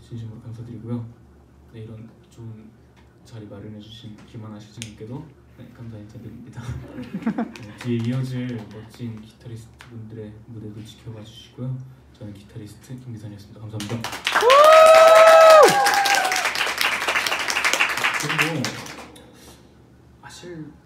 진심으로 감사드리고요. 네, 이런 좋은 자리 마련해주신 김하나 시장님께도 네, 감사 인사드립니다. 네, 뒤에 이어질 멋진 기타리스트 분들의 무대도 지켜봐 주시고요. 저는 기타리스트 김기선이었습니다. 감사합니다. 그리고 사실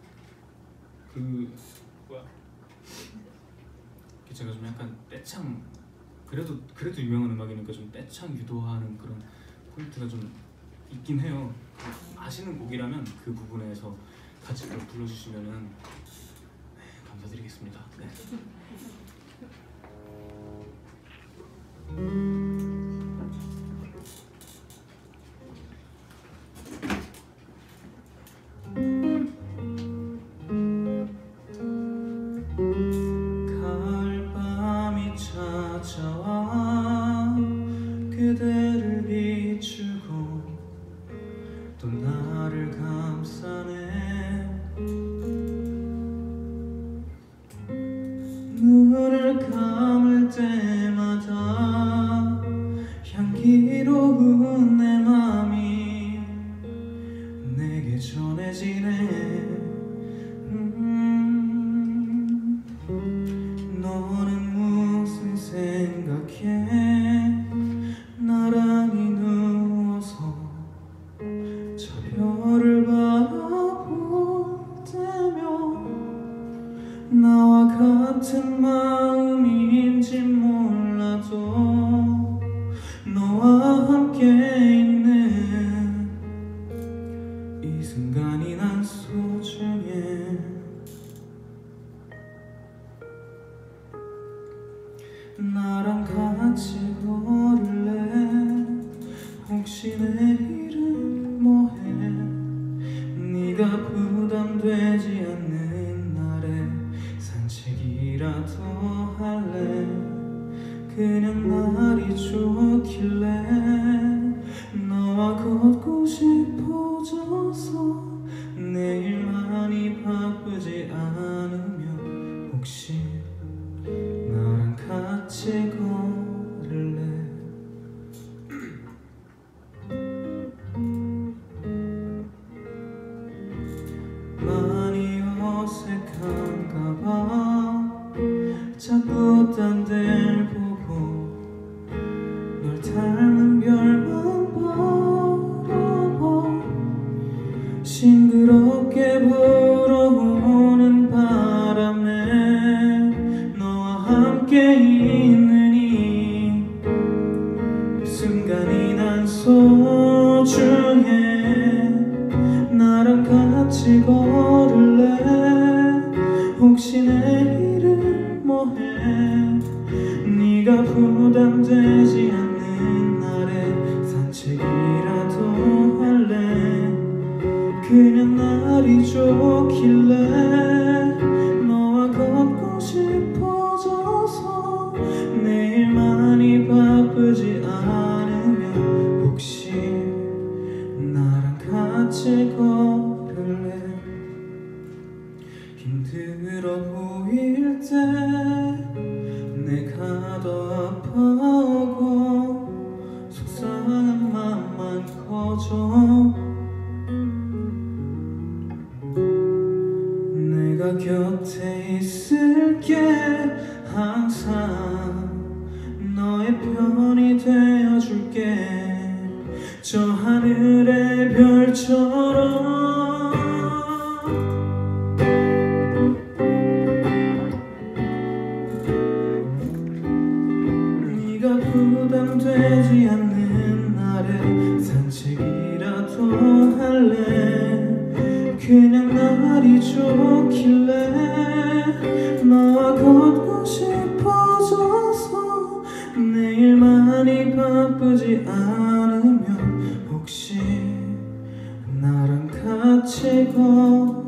제가 좀 약간 떼창 그래도 유명한 음악이니까 좀 떼창 유도하는 그런 포인트가 좀 있긴 해요. 아시는 곡이라면 그 부분에서 같이 불러주시면은 네, 감사드리겠습니다. 네. 가을밤이 찾아와 그대를 비추고 또 나를 감싸네. 눈을 감을 때마다 향기로운 내 맘이 내게 전해지네. 너는 무슨 생각해? 나란히 누워서 저 별을 바라볼 때면 나와 같은 마음인지 몰라도 너와 함께 있는 이 순간이 난 소중해. 나랑 같이 걸을래? 혹시 내일은 뭐해? 네가 부담되지 않는 날에 산책이라도 할래? 그냥 날이 좋길래 너와 걷고 싶어져서 내일만이 바쁘지 않으면 혹시 나랑 같이 걸을래? 많이 어색한가 봐. 자꾸 딴 데를 보고 널 닮은 별만 바라봐. 싱그럽게 불어오는 바람에 너와 함께 있는 이 순간이 난 소중해. 나랑 같이 걸을래? 혹시 내일은 뭐해? 네가 부담되지 않는 날에 산책이라도 할래? 그냥 날이 좋길래 너와 걷고 싶어져서 내일만이 바쁘지 않으면 혹시 나랑 같이 걸을래? 힘들어 보일 때 내가 더 아파하고 속상한 맘만 커져. 내가 곁에 있을게. 항상 너의 편이 되어줄게. 저 하늘의 별처럼. 네가 부담되지 않는 날에 산책이라도 할래? 그냥 날이 좋길래 너와 걷고 싶어져서 내일만이 바쁘지 않으면 혹시 나랑 같이 걸을래?